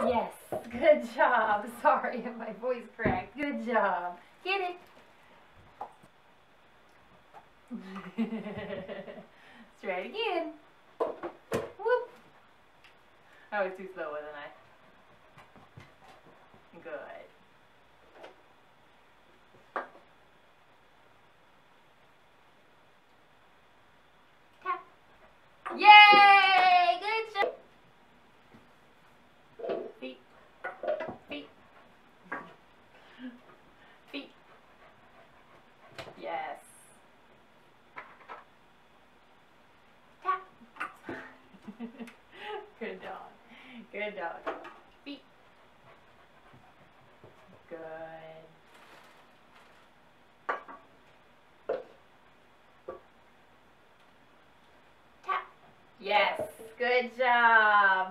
Yes, good job. Sorry, my voice cracked. Good job. Get it. Let's try it again. Whoop. I was too slow, wasn't I? Good. Tap. Yay! Good job. Feet. Feet. Feet. Yes. Tap. Good dog. Good dog. Feet. Good. Tap. Yes. Good job.